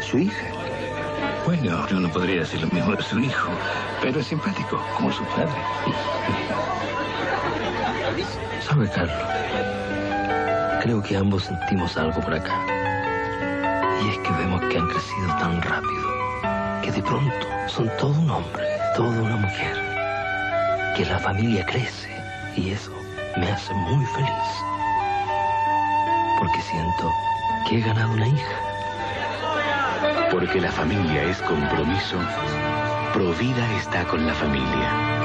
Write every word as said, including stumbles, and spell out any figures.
su hija. Bueno, uno no podría decir lo mismo de su hijo, pero es simpático, como su padre. ¿Sabe, Carlos? Creo que ambos sentimos algo por acá. Y es que vemos que han crecido tan rápido, que de pronto son todo un hombre, toda una mujer. Que la familia crece, y eso me hace muy feliz. Porque siento que he ganado una hija. Porque la familia es compromiso, Provida está con la familia.